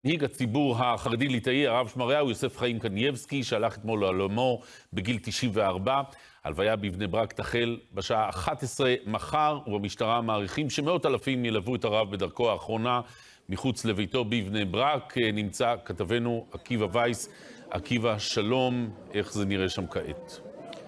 מנהיג הציבור החרדי ליטאי, הרב שמריהו יוסף חיים קנייבסקי, שהלך אתמול לעולמו בגיל 94. הלוויה בבני ברק תחל בשעה 11 מחר, ובמשטרה מעריכים שמאות אלפים ילוו את הרב בדרכו האחרונה מחוץ לביתו בבני ברק. נמצא כתבנו עקיבא וייס. עקיבא, שלום, איך זה נראה שם כעת?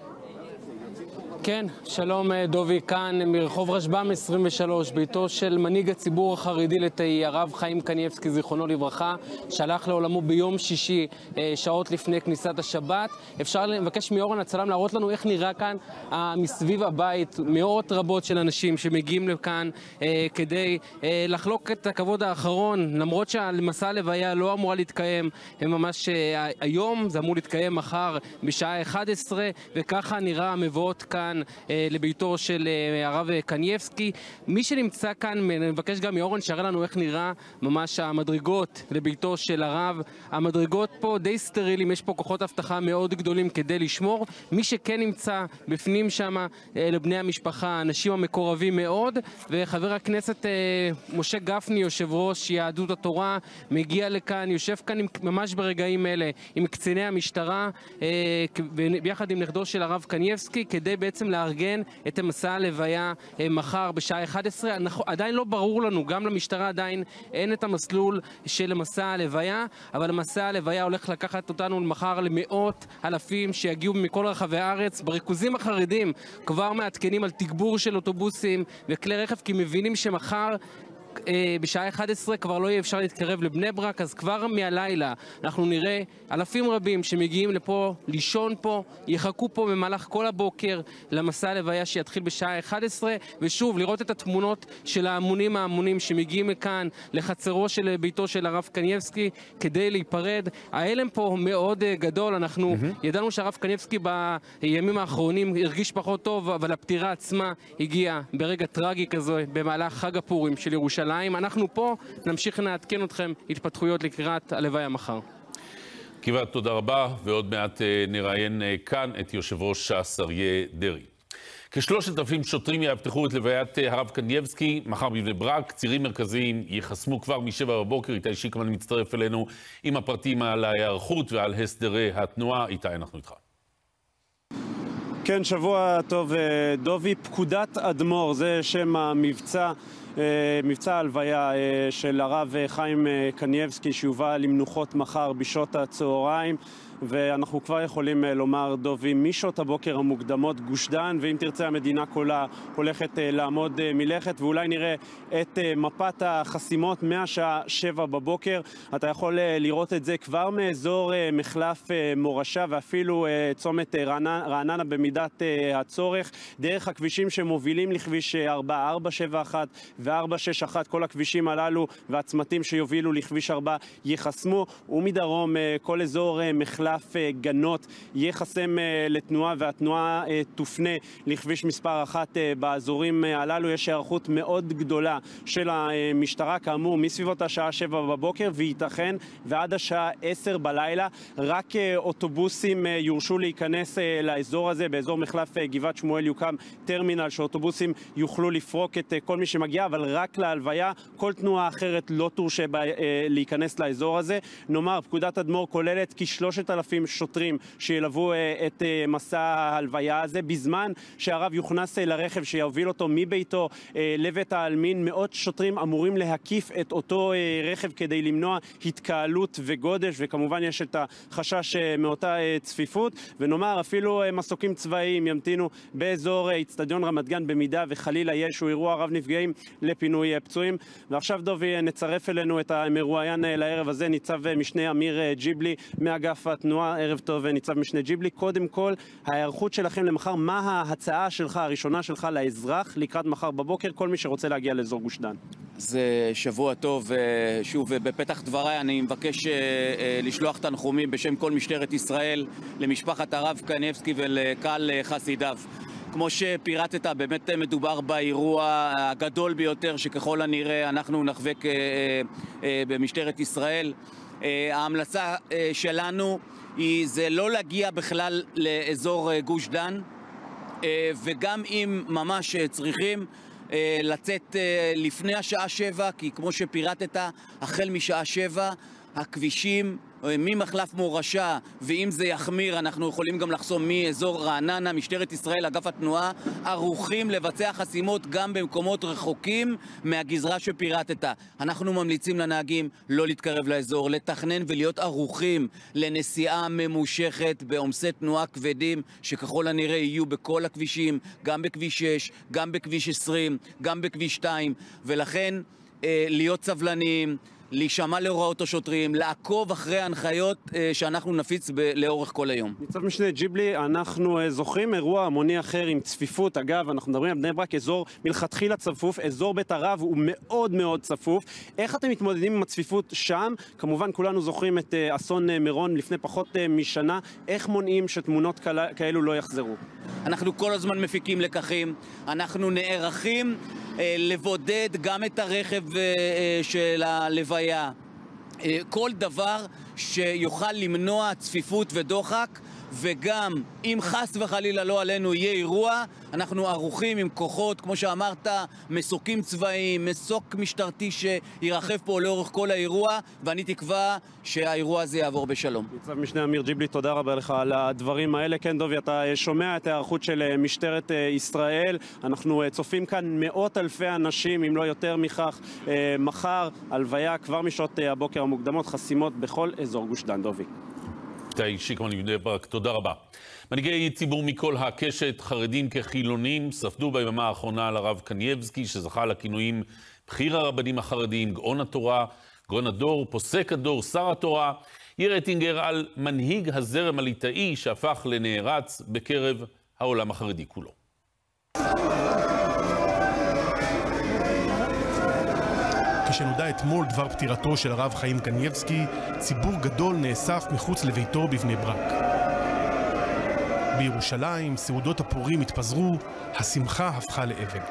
כן, שלום דובי, כאן מרחוב רשב"ם 23, ביתו של מנהיג הציבור החרדי ליטאי, הרב חיים קנייבסקי, זיכרונו לברכה, שהלך לעולמו ביום שישי, שעות לפני כניסת השבת. אפשר לבקש מאורן הצלם להראות לנו איך נראה כאן מסביב הבית, מאות רבות של אנשים שמגיעים לכאן כדי לחלוק את הכבוד האחרון, למרות שהמסע הלוויה לא אמורה להתקיים ממש היום, זה אמור להתקיים מחר בשעה 11, וככה נראה המבואות כאן לביתו של הרב קנייבסקי. מי שנמצא כאן, מבקש גם מאורן שיראה לנו איך נראה ממש המדרגות לביתו של הרב. המדרגות פה די סטרילים, יש פה כוחות הבטחה מאוד גדולים כדי לשמור. מי שכן נמצא בפנים שם, לבני המשפחה, אנשים המקורבים מאוד, וחבר הכנסת משה גפני, יושב ראש יהדות התורה, מגיע לכאן, יושב כאן ממש ברגעים אלה עם קציני המשטרה, ביחד עם נכדו של הרב קנייבסקי, כדי בעצם לארגן את המסע הלוויה מחר בשעה 11. עדיין לא ברור לנו, גם למשטרה עדיין אין את המסלול של מסע הלוויה, אבל המסע הלוויה הולך לקחת אותנו מחר למאות אלפים שיגיעו מכל רחבי הארץ. בריכוזים החרדים כבר מעדכנים על תגבור של אוטובוסים וכלי רכב, כי מבינים שמחר בשעה 11 כבר לא יהיה אפשר להתקרב לבני ברק, אז כבר מהלילה אנחנו נראה אלפים רבים שמגיעים לפה, לישון פה, יחכו פה במהלך כל הבוקר למסע הלוויה שיתחיל בשעה 11, ושוב לראות את התמונות של ההמונים שמגיעים לכאן לחצרו של ביתו של הרב קנייבסקי כדי להיפרד. ההלם פה מאוד גדול, אנחנו ידענו שהרב קנייבסקי בימים האחרונים הרגיש פחות טוב, אבל הפטירה עצמה הגיעה ברגע טרגי כזו במהלך חג הפורים של ירושלים. אנחנו פה נמשיך לעדכן אתכם התפתחויות לקראת הלוויה מחר. עקיבא, תודה רבה, ועוד מעט נראיין כאן את יושב ראש ש"ס אריה דרעי. כ3,000 שוטרים יאבטחו את לוויית הרב קנייבסקי מחר בבני ברק. צירים מרכזיים ייחסמו כבר מ-7 בבוקר. איתי שיקמן מצטרף אלינו עם הפרטים על ההיערכות ועל הסדרי התנועה. איתי, אנחנו איתך. כן, שבוע טוב דובי. פקודת אדמו"ר, זה שם המבצע, מבצע הלוויה של הרב חיים קנייבסקי, שיובא למנוחות מחר בשעות הצהריים. ואנחנו כבר יכולים לומר, דובי, משעות הבוקר המוקדמות גוש דן, ואם תרצה המדינה כולה הולכת לעמוד מלכת, ואולי נראה את מפת החסימות מהשעה 7 בבוקר. אתה יכול לראות את זה כבר מאזור מחלף מורשה, ואפילו צומת רעננה במידת הצורך, דרך הכבישים שמובילים לכביש 4471 ו461, כל הכבישים הללו והצמתים שיובילו לכביש 4 ייחסמו, ומדרום כל אזור מחלף גנות יהיה חסם לתנועה, והתנועה תופנה לכביש מספר 1 באזורים הללו. יש הערכות מאוד גדולה של המשטרה, כאמור מסביבות השעה 7 בבוקר, וייתכן ועד השעה 10 בלילה רק אוטובוסים יורשו להיכנס לאזור הזה. באזור מחלף גבעת שמואל יוקם טרמינל שאוטובוסים יוכלו לפרוק את כל מי שמגיע, אבל רק להלוויה. כל תנועה אחרת לא תורשה להיכנס לאזור הזה. נאמר, פקודת אדמו"ר כוללת כ3,000 שוטרים שילוו את מסע ההלוויה הזה. בזמן שהרב יוכנס לרכב שיוביל אותו מביתו לבית העלמין, מאות שוטרים אמורים להקיף את אותו רכב כדי למנוע התקהלות וגודש, וכמובן יש את החשש מאותה צפיפות. ונאמר, אפילו מסוקים צבאיים ימתינו באזור אצטדיון רמת גן במידה וחלילה יש אירוע רב נפגעים לפינוי פצועים. ועכשיו דובי, נצרף אלינו את המרואיין לערב הזה, ניצב משנה אמיר ג'יבלי מאגף התנועה. ערב טוב ניצב משנה ג'יבלי. קודם כל, ההיערכות שלכם למחר, מה ההצעה שלך, הראשונה שלך לאזרח לקראת מחר בבוקר, כל מי שרוצה להגיע לאזור גוש דן? זה שבוע טוב. שוב, בפתח דבריי אני מבקש לשלוח תנחומים בשם כל משטרת ישראל למשפחת הרב קנייבסקי ולקהל חסידיו. כמו שפירטת, באמת מדובר באירוע הגדול ביותר שככל הנראה אנחנו נחווה במשטרת ישראל. ההמלצה שלנו זה לא להגיע בכלל לאזור גוש דן, וגם אם ממש צריכים לצאת לפני השעה 7, כי כמו שפירטת, החל משעה 7 הכבישים ממחלף מורשה, ואם זה יחמיר אנחנו יכולים גם לחסום מאזור רעננה. משטרת ישראל, אגף התנועה, ערוכים לבצע חסימות גם במקומות רחוקים מהגזרה שפירטת. אנחנו ממליצים לנהגים לא להתקרב לאזור, לתכנן ולהיות ערוכים לנסיעה ממושכת בעומסי תנועה כבדים שככל הנראה יהיו בכל הכבישים, גם בכביש 6, גם בכביש 20, גם בכביש 2, ולכן להיות סבלניים, להישמע להוראות השוטרים, לעקוב אחרי ההנחיות שאנחנו נפיץ לאורך כל היום. ניצב משנה ג'יבלי, אנחנו זוכרים אירוע המוני אחר עם צפיפות. אגב, אנחנו מדברים על בני ברק, אזור מלכתחילה צפוף, אזור בית הרב הוא מאוד מאוד צפוף. איך אתם מתמודדים עם הצפיפות שם? כמובן כולנו זוכרים את אסון מירון לפני פחות משנה. איך מונעים שתמונות כאלו לא יחזרו? אנחנו כל הזמן מפיקים לקחים, אנחנו נערכים לבודד גם את הרכב של הלוויה. כל דבר שיוכל למנוע צפיפות ודוחק, וגם אם חס וחלילה לא עלינו יהיה אירוע, אנחנו ערוכים עם כוחות, כמו שאמרת, מסוקים צבאיים, מסוק משטרתי שירחב פה לאורך כל האירוע, ואני תקווה שהאירוע הזה יעבור בשלום. ניצב משנה אמיר ג'יבלי, תודה רבה לך על הדברים האלה. כן, דובי, אתה שומע את ההיערכות של משטרת ישראל. אנחנו צופים כאן מאות אלפי אנשים, אם לא יותר מכך, מחר, הלוויה כבר משעות הבוקר המוקדמות, חסימות בכל אזור גוש דן. דובי. איתי שיקמן מבני ברק, תודה רבה. מנהיגי ציבור מכל הקשת, חרדים כחילונים, ספדו ביממה האחרונה על הרב קנייבסקי, שזכה לכינויים בכיר הרבנים החרדיים, גאון התורה, גאון הדור, פוסק הדור, שר התורה. יאיר אטינגר על מנהיג הזרם הליטאי שהפך לנערץ בקרב העולם החרדי כולו. כשנודע אתמול דבר פטירתו של הרב חיים קנייבסקי, ציבור גדול נאסף מחוץ לביתו בבני ברק. בירושלים, סעודות הפורים התפזרו, השמחה הפכה לאבל.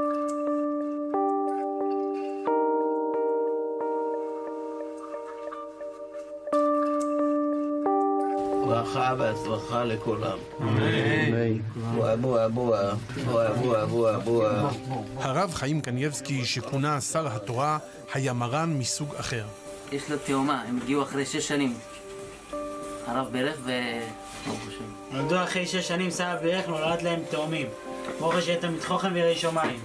ברכה והצלחה לכולם. בואה בואה בואה בואה בואה בואה. הרב חיים קנייבסקי, שכונה שר התורה, היה מרן מסוג אחר. יש לו תאומה, הם הגיעו אחרי 6 שנים. הרב ברך נולדו אחרי 6 שנים, סבא ברך נולד להם תאומים. ברוך שאת מתחוכם ויראי שמיים.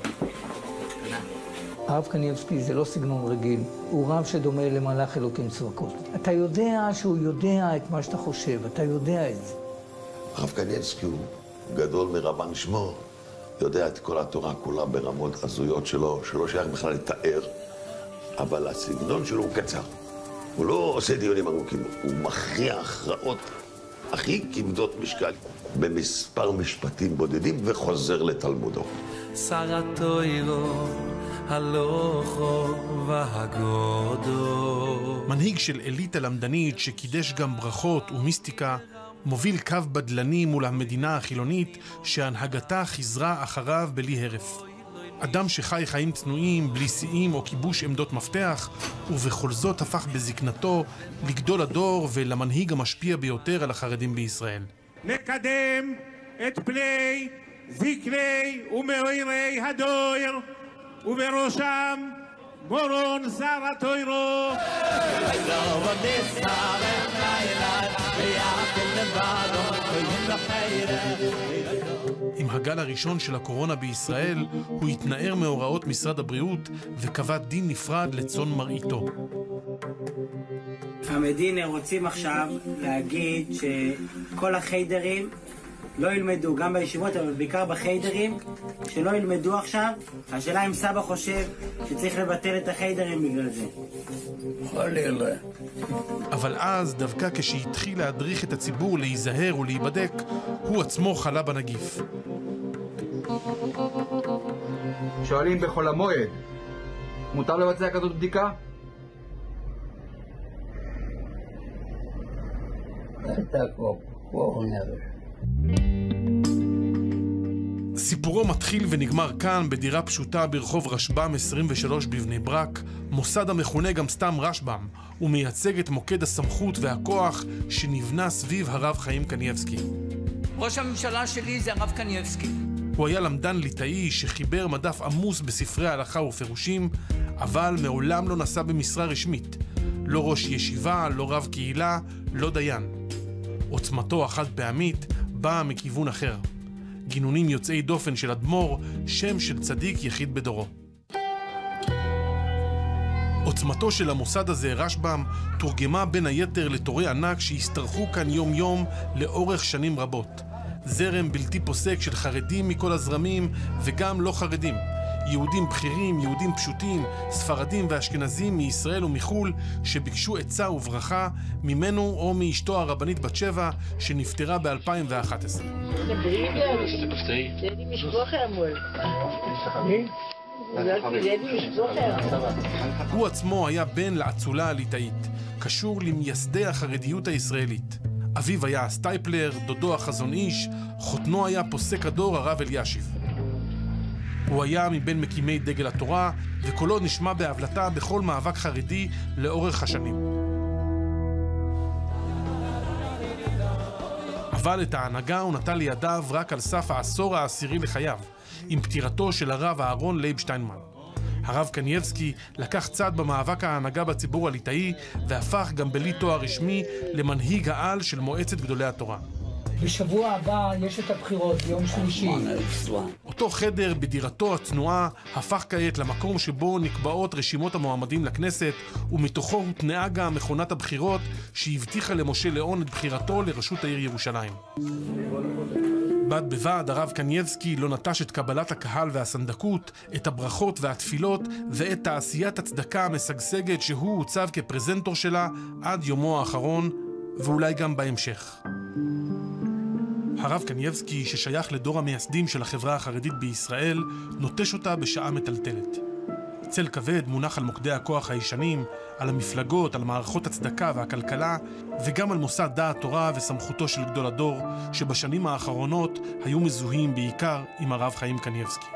הרב קנייבסקי זה לא סגנון רגיל, הוא רב שדומה למלאך אלוקים צבקות. אתה יודע שהוא יודע את מה שאתה חושב, אתה יודע את זה. הרב קנייבסקי הוא גדול מרבן שמו, יודע את כל התורה כולה ברמות הזויות שלו, שלא שייך בכלל לתאר, אבל הסגנון שלו הוא קצר. הוא לא עושה דיונים ארוכים, הוא מכריע הכרעות הכי כבדות משקל במספר משפטים בודדים וחוזר לתלמודו. שר התוירו הלוכו והגודו. מנהיג של אליטה למדנית שקידש גם ברכות ומיסטיקה, מוביל קו בדלני מול המדינה החילונית שהנהגתה חזרה אחריו בלי הרף. אדם שחי חיים צנועים, בלי שיאים או כיבוש עמדות מפתח, ובכל זאת הפך בזקנתו לגדול הדור ולמנהיג המשפיע ביותר על החרדים בישראל. נקדם את פני זקני ומאירי הדור, ובראשם מורון שר התוירו. עם הגל הראשון של הקורונה בישראל, הוא התנער מהוראות משרד הבריאות וקבע דין נפרד לצאן מרעיתו. המדינה רוצים עכשיו להגיד שכל החיידרים לא ילמדו, גם בישיבות, אבל בעיקר בחיידרים, שלא ילמדו עכשיו. השאלה אם סבא חושב שצריך לבטל את החיידרים בגלל זה. אבל אז, דווקא כשהתחיל להדריך את הציבור להיזהר ולהיבדק, הוא עצמו חלה בנגיף. שואלים בכל המועד, מותר לבצע כזאת בדיקה? סיפורו מתחיל ונגמר כאן, בדירה פשוטה ברחוב רשב"ם 23 בבני ברק, מוסד המכונה גם סתם רשב"ם, ומייצג את מוקד הסמכות והכוח שנבנה סביב הרב חיים קנייבסקי. ראש הממשלה שלי זה הרב קנייבסקי. הוא היה למדן ליטאי שחיבר מדף עמוס בספרי ההלכה ופירושים, אבל מעולם לא נשא במשרה רשמית. לא ראש ישיבה, לא רב קהילה, לא דיין. עוצמתו החד פעמית באה מכיוון אחר. גינונים יוצאי דופן של אדמו"ר, שם של צדיק יחיד בדורו. עוצמתו של המוסד הזה, רשב"ם, תורגמה בין היתר לתורי ענק שהסתרחו כאן יום יום לאורך שנים רבות. זרם בלתי פוסק של חרדים מכל הזרמים וגם לא חרדים. יהודים בכירים, יהודים פשוטים, ספרדים ואשכנזים מישראל ומחול שביקשו עצה וברכה ממנו או מאשתו הרבנית בת שבע שנפטרה ב-2011. הוא עצמו היה בן לאצולה הליטאית, קשור למייסדי החרדיות הישראלית. אביו היה סטייפלר, דודו החזון איש, חותנו היה פוסק הדור הרב אלישיב. הוא היה מבין מקימי דגל התורה, וקולו נשמע בהבלטה בכל מאבק חרדי לאורך השנים. אבל את ההנהגה הוא נטל לידיו רק על סף העשור העשירי לחייו, עם פטירתו של הרב אהרון לייב שטיינמן. הרב קנייבסקי לקח צד במאבק ההנהגה בציבור הליטאי, והפך גם בלי תואר רשמי למנהיג העל של מועצת גדולי התורה. בשבוע הבא יש את הבחירות, ביום שלישי. אותו חדר בדירתו הצנועה הפך כעת למקום שבו נקבעות רשימות המועמדים לכנסת, ומתוכו הותנעה גם מכונת הבחירות שהבטיחה למשה ליאון את בחירתו לראשות העיר ירושלים. בד בבד הרב קנייבסקי לא נטש את קבלת הקהל והסנדקות, את הברכות והתפילות ואת תעשיית הצדקה המשגשגת שהוא הוצב כפרזנטור שלה עד יומו האחרון, ואולי גם בהמשך. הרב קנייבסקי, ששייך לדור המייסדים של החברה החרדית בישראל, נוטש אותה בשעה מטלטלת. צל כבד מונח על מוקדי הכוח הישנים, על המפלגות, על מערכות הצדקה והכלכלה, וגם על מוסד דעת תורה וסמכותו של גדול הדור, שבשנים האחרונות היו מזוהים בעיקר עם הרב חיים קנייבסקי.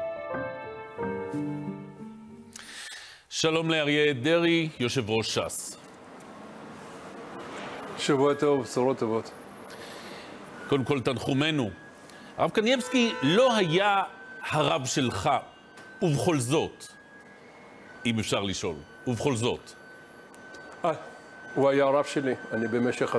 שלום לאריה דרעי, יושב ראש ש"ס. שבוע טוב, בשורות טובות. קודם כל תנחומנו. הרב קנייבסקי לא היה הרב שלך, ובכל זאת, אם אפשר לשאול, ובכל זאת. הוא היה הרב שלי. אני במשך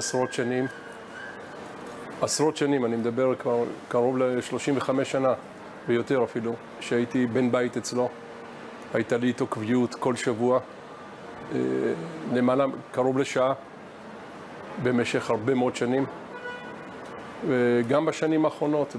עשרות שנים, אני מדבר כבר קרוב ל-35 שנה, ויותר אפילו, שהייתי בן בית אצלו. הייתה לי איתו קביעות כל שבוע, למעלה, קרוב לשעה, במשך הרבה מאוד שנים. וגם בשנים האחרונות,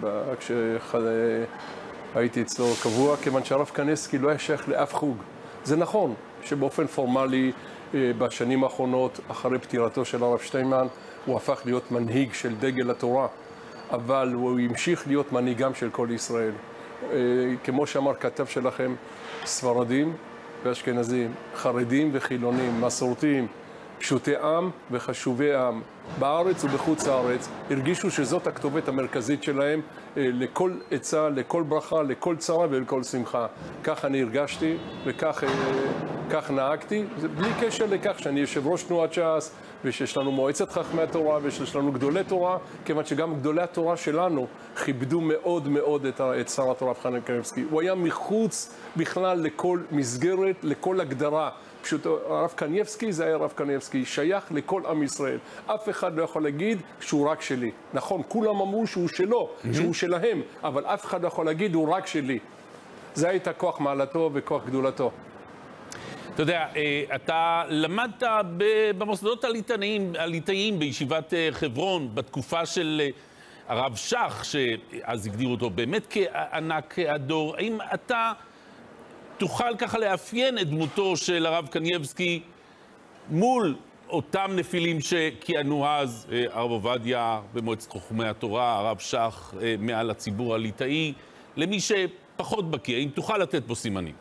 כשהייתי אצלו קבוע, כיוון שהרב קנייבסקי לא היה שייך לאף חוג. זה נכון שבאופן פורמלי בשנים האחרונות, אחרי פטירתו של הרב שטיינמן, הוא הפך להיות מנהיג של דגל התורה, אבל הוא המשיך להיות מנהיגם של כל ישראל. כמו שאמר כתב שלכם, ספרדים ואשכנזים, חרדים וחילונים, מסורתיים, פשוטי עם וחשובי עם, בארץ ובחוץ הארץ, הרגישו שזאת הכתובת המרכזית שלהם לכל עצה, לכל ברכה, לכל צרה ולכל שמחה. כך אני הרגשתי וכך נהגתי, בלי קשר לכך שאני יושב ראש תנועת ש"ס, ושיש לנו מועצת חכמי התורה ושיש לנו גדולי תורה, כיוון שגם גדולי התורה שלנו כיבדו מאוד מאוד את שר התורה חיים קנייבסקי. הוא היה מחוץ בכלל לכל מסגרת, לכל הגדרה. פשוט הרב קנייבסקי זה היה הרב קנייבסקי, שייך לכל עם ישראל. אף אחד לא יכול להגיד שהוא רק שלי. נכון, כולם אמרו שהוא שלו, שהוא שלהם, אבל אף אחד לא יכול להגיד הוא רק שלי. זה הייתה כוח מעלתו וכוח גדולתו. אתה יודע, אתה למדת במוסדות הליטאיים בישיבת חברון, בתקופה של הרב שך, שאז הגדירו אותו באמת כענק הדור. האם אתה תוכל ככה לאפיין את דמותו של הרב קנייבסקי מול אותם נפילים שכיהנו אז, הרב עובדיה במועצת חכמי התורה, הרב שך מעל הציבור הליטאי, למי שפחות בקיא, האם תוכל לתת בו סימנים?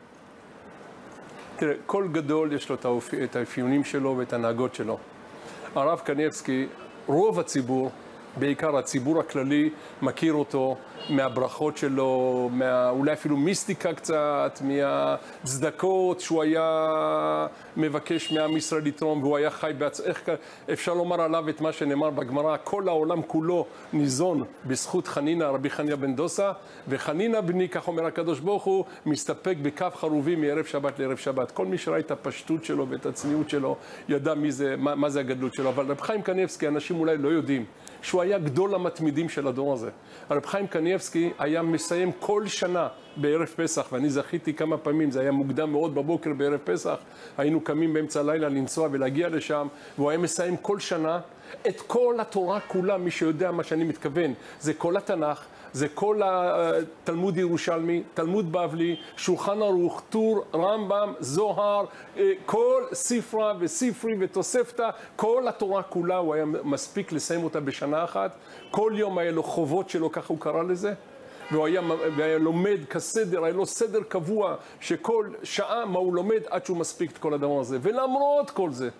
תראה, כל גדול יש לו את האפיונים שלו ואת ההנהגות שלו. הרב קנייבסקי, רוב הציבור בעיקר הציבור הכללי מכיר אותו מהברכות שלו, אולי אפילו מיסטיקה קצת, מהצדקות שהוא היה מבקש מעם ישראל לתרום, והוא היה חי איך אפשר לומר עליו את מה שנאמר בגמרא, כל העולם כולו ניזון בזכות חנינה, רבי חנינא בן דוסה, וחנינה בני, כך אומר הקדוש ברוך הוא, מסתפק בכף חרובים מערב שבת לערב שבת. כל מי שראה את הפשטות שלו ואת הצניעות שלו, ידע מה זה הגדלות שלו. אבל רב חיים קניבסקי, אנשים אולי לא יודעים, שהוא היה גדול המתמידים של הדור הזה. רב חיים קניבסקי היה מסיים כל שנה בערב פסח, ואני זכיתי כמה פעמים, זה היה מוקדם מאוד בבוקר בערב פסח, היינו קמים באמצע הלילה לנסוע ולהגיע לשם, והוא היה מסיים כל שנה את כל התורה כולה, מי שיודע מה שאני מתכוון, זה כל התנ"ך, זה כל התלמוד ירושלמי, תלמוד בבלי, שולחן ערוך, טור, רמב"ם, זוהר, כל ספרה וספרי ותוספתא, כל התורה כולה, הוא היה מספיק לסיים אותה בשנה אחת, כל יום היה לו חובות שלו, ככה הוא קרא לזה, והוא היה לומד כסדר, היה לו סדר קבוע, שכל שעה מה הוא לומד עד שהוא מספיק את כל הדבר הזה, ולמרות כל זה,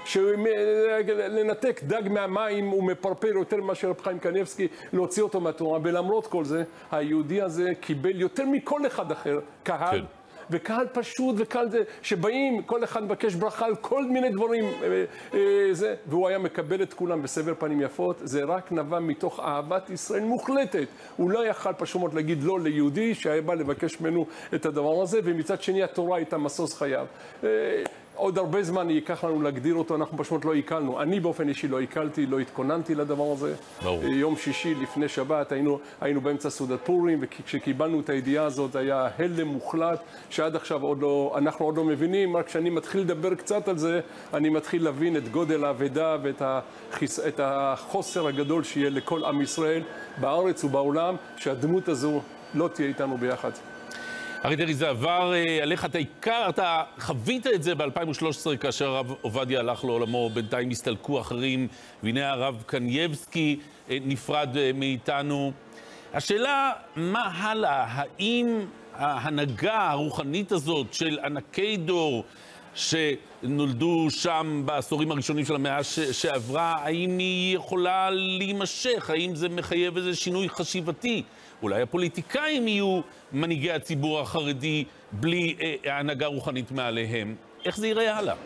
לנתק דג מהמים הוא מפרפר יותר מאשר רב חיים קניבסקי, להוציא אותו מהתורה, ולמרות כל זה, היהודי הזה קיבל יותר מכל אחד אחר, קהל, כן. וקהל פשוט, וקהל זה, שבאים, כל אחד מבקש ברכה על כל מיני דברים, והוא היה מקבל את כולם בסבר פנים יפות, זה רק נבע מתוך אהבת ישראל מוחלטת. הוא לא יכל פשוט מאוד להגיד לא ליהודי שהיה בא לבקש ממנו את הדבר הזה, ומצד שני התורה הייתה משוש חייו. עוד הרבה זמן ייקח לנו להגדיר אותו, אנחנו פשוט לא עיכלנו. אני באופן אישי לא עיכלתי, לא התכוננתי לדבר הזה. יום שישי לפני שבת היינו באמצע סעודת פורים, וכשקיבלנו את הידיעה הזאת היה הלם מוחלט, שעד עכשיו אנחנו עוד לא מבינים, רק כשאני מתחיל לדבר קצת על זה, אני מתחיל להבין את גודל האבדה ואת החוסר הגדול שיהיה לכל עם ישראל בארץ ובעולם, שהדמות הזו לא תהיה איתנו ביחד. אריה דרעי, זה עבר עליך, אתה חווית את זה ב-2013 כאשר הרב עובדיה הלך לעולמו, בינתיים הסתלקו אחרים, והנה הרב קניבסקי נפרד מאיתנו. השאלה, מה הלאה? האם ההנהגה הרוחנית הזאת של ענקי דור שנולדו שם בעשורים הראשונים של המאה שעברה, האם היא יכולה להימשך? האם זה מחייב איזה שינוי חשיבתי? אולי הפוליטיקאים יהיו מנהיגי הציבור החרדי בלי ההנהגה רוחנית מעליהם. איך זה ייראה הלאה?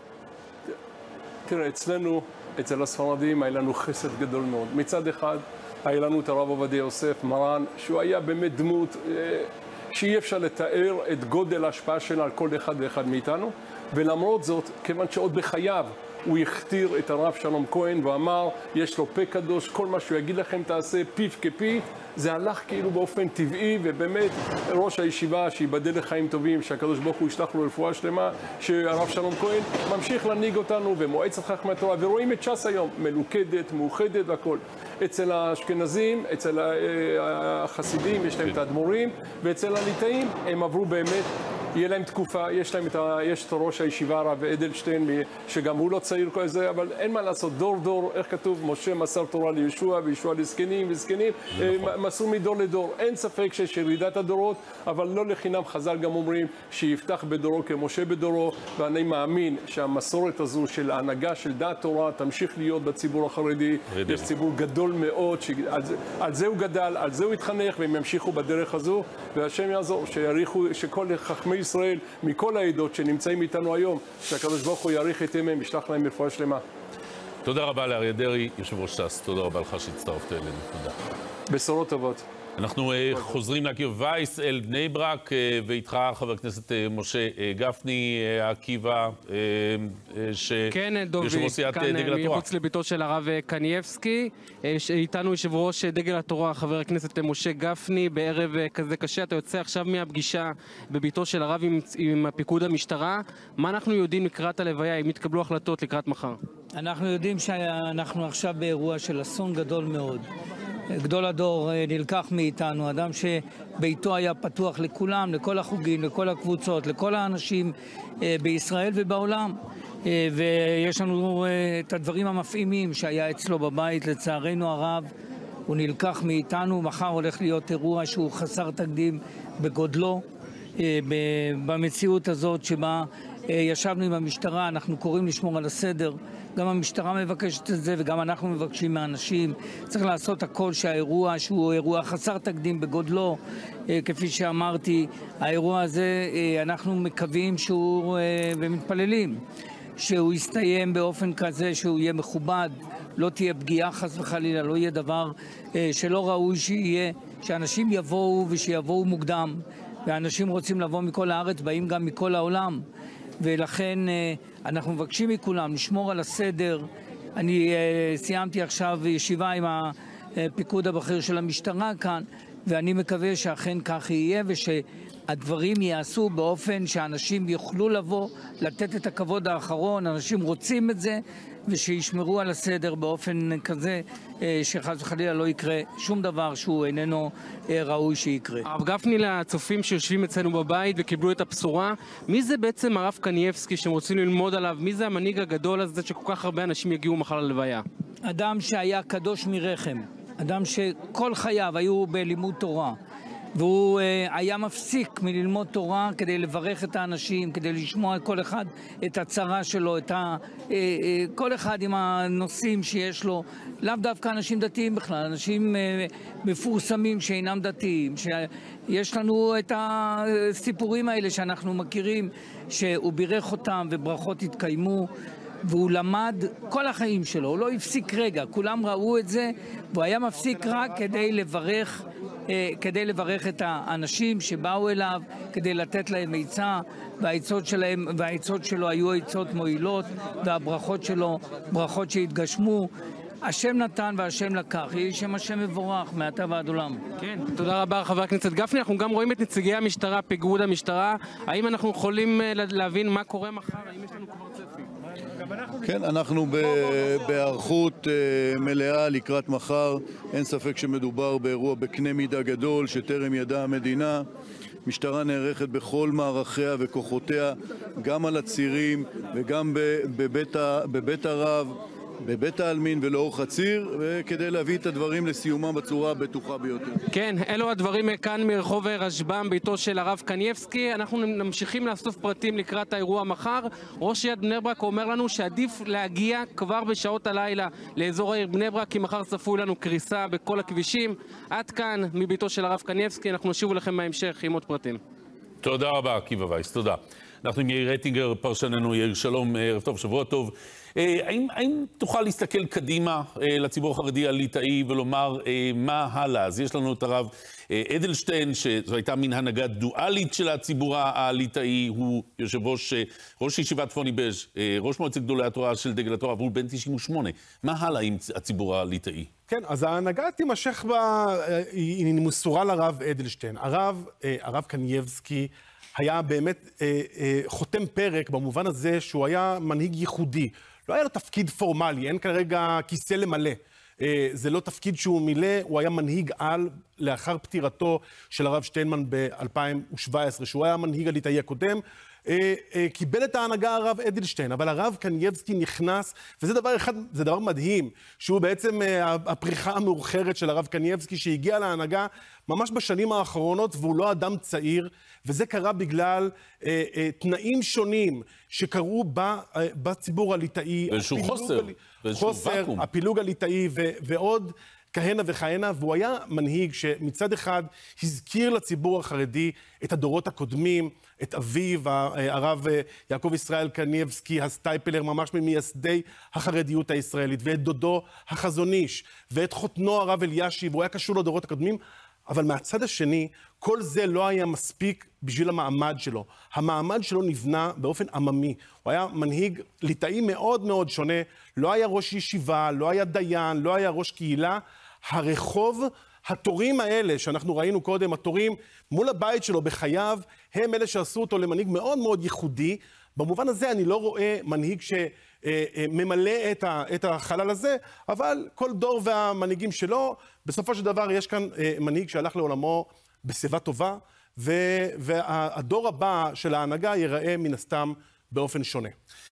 תראה, אצל הספרדים היה לנו חסד גדול מאוד. מצד אחד, היה לנו את הרב עובדיה יוסף, מרן, שהוא היה באמת דמות שאי אפשר לתאר את גודל ההשפעה שלה על כל אחד ואחד מאיתנו, ולמרות זאת, כיוון שעוד בחייו, הוא הכתיר את הרב שלום כהן ואמר, יש לו פה קדוש, כל מה שהוא יגיד לכם תעשה פיו כפי, זה הלך כאילו באופן טבעי, ובאמת ראש הישיבה שיבדל לחיים טובים, שהקדוש ברוך הוא ישלח לו רפואה שלמה, שהרב שלום כהן ממשיך להנהיג אותנו, ומועצת חכמי התורה, ורואים את ש"ס היום, מלוכדת, מאוחדת והכל. אצל האשכנזים, אצל החסידים, יש להם את האדמו"רים, ואצל הליטאים הם עברו באמת, יהיה להם תקופה, יש את ראש הישיבה הרב אדלשטיין, שגם הוא לא צעיר כל זה, אבל אין מה לעשות, דור דור, איך כתוב, משה מסר תורה לישוע, וישוע לזקנים, וזקנים, מסרו מדור לדור. אין ספק שיש ירידת הדורות, אבל לא לחינם חז"ל גם אומרים שיפתח בדורו כמשה בדורו, ואני מאמין שהמסורת הזו של ההנהגה של דעת תורה תמשיך להיות בציבור החרדי. יש ציבור גדול מאוד, על זה הוא גדל, על זה הוא התחנך, והם ימשיכו בדרך הזו, והשם יעזור, שכל חכמי ישראל מכל העדות שנמצאים איתנו היום, שהקדוש ברוך הוא יאריך את ימיהם, ישלח להם רפואה שלמה. תודה רבה לאריה דרעי, יושב ראש ש"ס, תודה רבה לך שהצטרפת אלינו, תודה. בשורות טובות. אנחנו חוזרים לעקיבא וייס אל בני ברק, ואיתך חבר הכנסת משה גפני, עקיבא, כן, דובי, כאן מחוץ לביתו של הרב קניבסקי. איתנו יושב ראש דגל התורה, חבר הכנסת משה גפני, בערב כזה קשה. אתה יוצא עכשיו מהפגישה בביתו של הרב עם פיקוד המשטרה. מה אנחנו יודעים לקראת הלוויה, אם יתקבלו החלטות לקראת מחר? אנחנו יודעים שאנחנו עכשיו באירוע של אסון גדול מאוד. גדול הדור נלקח מאיתנו, אדם שביתו היה פתוח לכולם, לכל החוגים, לכל הקבוצות, לכל האנשים בישראל ובעולם. ויש לנו את הדברים המפעימים שהיה אצלו בבית, לצערנו הרב, הוא נלקח מאיתנו. מחר הולך להיות אירוע שהוא חסר תקדים בגודלו, במציאות הזאת שבה ישבנו עם המשטרה, אנחנו קוראים לשמור על הסדר. גם המשטרה מבקשת את זה וגם אנחנו מבקשים מהאנשים. צריך לעשות הכל שהאירוע, שהוא אירוע חסר תקדים בגודלו, כפי שאמרתי, האירוע הזה, אנחנו מקווים שהוא, ומתפללים, שהוא יסתיים באופן כזה שהוא יהיה מכובד, לא תהיה פגיעה חס וחלילה, לא יהיה דבר שלא ראוי שיהיה, שאנשים יבואו ושיבואו מוקדם, ואנשים רוצים לבוא מכל הארץ, באים גם מכל העולם, ולכן אנחנו מבקשים מכולם לשמור על הסדר. אני סיימתי עכשיו ישיבה עם הפיקוד הבכיר של המשטרה כאן, ואני מקווה שאכן כך יהיה ושהדברים יעשו באופן שאנשים יוכלו לבוא, לתת את הכבוד האחרון, אנשים רוצים את זה, ושישמרו על הסדר באופן כזה שחס וחלילה לא יקרה שום דבר שהוא איננו ראוי שיקרה. הרב גפני, לצופים שיושבים אצלנו בבית וקיבלו את הבשורה, מי זה בעצם הרב קנייבסקי שהם רוצים ללמוד עליו? מי זה המנהיג הגדול הזה שכל כך הרבה אנשים יגיעו מחר ללוויה? אדם שהיה קדוש מרחם, אדם שכל חייו היו בלימוד תורה, והוא היה מפסיק מללמוד תורה כדי לברך את האנשים, כדי לשמוע כל אחד את הצרה שלו, כל אחד עם הנושאים שיש לו, לאו דווקא אנשים דתיים בכלל, אנשים מפורסמים שאינם דתיים, שיש לנו את הסיפורים האלה שאנחנו מכירים, שהוא בירך אותם וברכות התקיימו, והוא למד כל החיים שלו, הוא לא הפסיק רגע, כולם ראו את זה, והוא היה מפסיק רק כדי לברך את האנשים שבאו אליו, כדי לתת להם עצה, והעצות שלו היו עצות מועילות, והברכות שלו, ברכות שהתגשמו. השם נתן והשם לקח, יהי שם השם מבורך מעתה ועד עולם. כן, תודה רבה חבר הכנסת גפני. אנחנו גם רואים את נציגי המשטרה, פיקוד המשטרה. האם אנחנו יכולים להבין מה קורה מחר? האם יש לנו כבר צפי? כן, אנחנו בהיערכות מלאה לקראת מחר. אין ספק שמדובר באירוע בקנה מידה גדול שטרם ידעה המדינה. משטרה נערכת בכל מערכיה וכוחותיה, גם על הצירים וגם בבית הרב, בבית העלמין ולאורך הציר, וכדי להביא את הדברים לסיומם בצורה הבטוחה ביותר. כן, אלו הדברים כאן מרחוב רשב"ם, ביתו של הרב קנייבסקי. אנחנו ממשיכים לאסוף פרטים לקראת האירוע מחר. ראש עיריית בני ברק אומר לנו שעדיף להגיע כבר בשעות הלילה לאזור העיר בני ברק, כי מחר צפוי לנו קריסה בכל הכבישים. עד כאן מביתו של הרב קנייבסקי, אנחנו נשוב לכם בהמשך עם עוד פרטים. תודה רבה, עקיבא וייס, תודה. אנחנו עם יאיר רטינגר, פרשננו. יאיר, שלום, ערב טוב, שבוע טוב. האם תוכל להסתכל קדימה לציבור החרדי הליטאי ולומר מה הלאה? אז יש לנו את הרב אדלשטיין, שזו הייתה מין הנהגה דואלית של הציבור הליטאי, הוא ראש ישיבת פוני בז', ראש מועצת גדולי התורה של דגל התורה, והוא בן 98. מה הלאה עם הציבור הליטאי? כן, אז ההנהגה תימשך היא מסורה לרב אדלשטיין. הרב קנייבסקי היה באמת חותם פרק במובן הזה שהוא היה מנהיג ייחודי. לא היה לו תפקיד פורמלי, אין כרגע כיסא למלא. זה לא תפקיד שהוא מילא, הוא היה מנהיג על לאחר פטירתו של הרב שטיינמן ב-2017, שהוא היה המנהיג הליטאי הקודם. קיבל את ההנהגה הרב אדלשטיין, אבל הרב קנייבסקי נכנס, וזה דבר אחד, זה דבר מדהים, שהוא בעצם הפריחה המאוחרת של הרב קנייבסקי, שהגיע להנהגה ממש בשנים האחרונות, והוא לא אדם צעיר, וזה קרה בגלל תנאים שונים שקרו בציבור הליטאי. ואיזשהו חוסר, הפילוג הליטאי ועוד כהנה וכהנה, והוא היה מנהיג שמצד אחד הזכיר לציבור החרדי את הדורות הקודמים, את אביו, הרב יעקב ישראל קנייבסקי, הסטייפלר, ממש ממייסדי החרדיות הישראלית, ואת דודו החזון איש, ואת חותנו הרב אלישיב, והוא היה קשור לדורות הקודמים, אבל מהצד השני, כל זה לא היה מספיק בשביל המעמד שלו. המעמד שלו נבנה באופן עממי. הוא היה מנהיג ליטאי מאוד מאוד שונה, לא היה ראש ישיבה, לא היה דיין, לא היה ראש קהילה. הרחוב, התורים האלה שאנחנו ראינו קודם, התורים מול הבית שלו בחייו, הם אלה שעשו אותו למנהיג מאוד מאוד ייחודי. במובן הזה אני לא רואה מנהיג שממלא את החלל הזה, אבל כל דור והמנהיגים שלו, בסופו של דבר יש כאן מנהיג שהלך לעולמו בשיבה טובה, והדור הבא של ההנהגה ייראה מן הסתם באופן שונה.